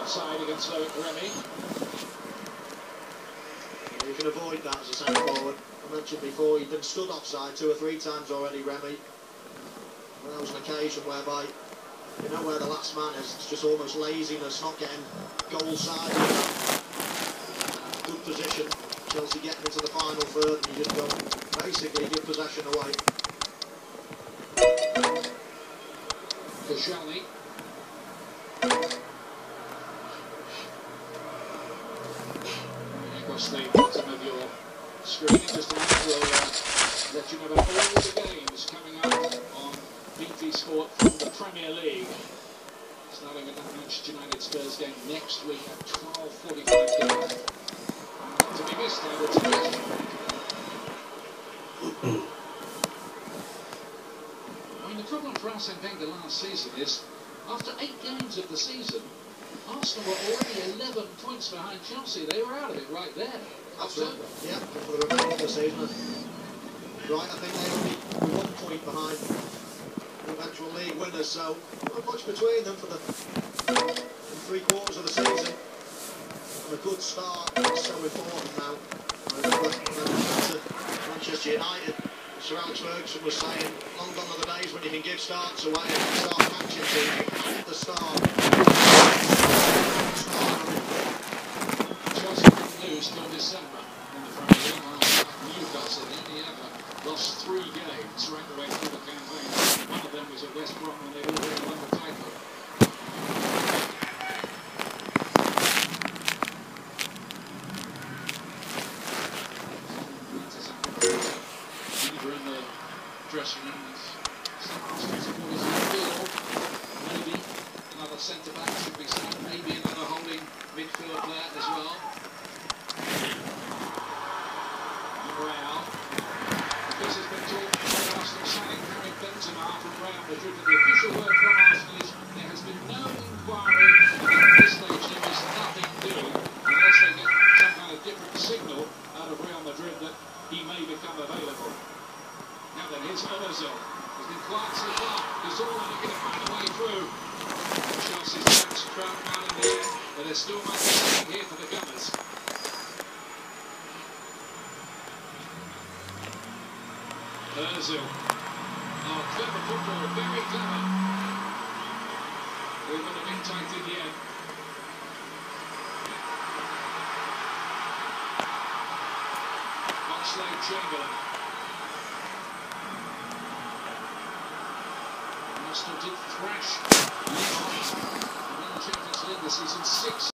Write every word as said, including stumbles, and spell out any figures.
offside against Remy. You can avoid that as a centre forward. I mentioned before, he'd been stood offside two or three times already, Remy. And there was an occasion whereby, you know where the last man is, it's just almost laziness, not getting goal side. Good position, Chelsea getting into the final third, and you just go, basically give possession away. Koscielny. Across the bottom of your screen, just a minute, we'll uh, let you know about all the games coming up on B T Sport from the Premier League. Starting with that Manchester United Spurs game next week at twelve forty-five p m. Not to be missed, I would suggest. I mean, the problem for Arsene Wenger last season is, after eight games of the season, Arsenal were already eleven points behind Chelsea. They were out of it right there. Absolutely. Yeah, for the remainder of the season. Right, I think they only were one point behind the eventual league winners, so not much between them for the three quarters of the season. And a good start is so important now. I remember to Manchester United, Sir Alex Ferguson was saying, long gone are the days when you can give starts away and start matching teams. At the start. Chelsea didn't lose till December in the Premier League. Newcastle in the other lost three games right the way through the campaign. One of them was at West Brom when they already won the title. Beaver in the dressing room. Supporters in the field. Maybe another centre back should be signed. Maybe another holding midfield player as well. Real. This has been talked about Arsenal signing Karim Benzema from Real Madrid, but the official word from Arsenal is there has been no inquiry, and at this stage there is nothing doing unless they get some kind of different signal out of Real Madrid that he may become available. Now then, here's Ozil. He's been quiet so far. He's all looking to find a way through. Chelsea's backs crowd down in the air, but there's still much happening here for the Gunners. Ozil. Oh, clever football, very clever. They would have been tight in the end. Oxlade-Chamberlain. Arsenal did thrash Lyon in the Champions League this season, six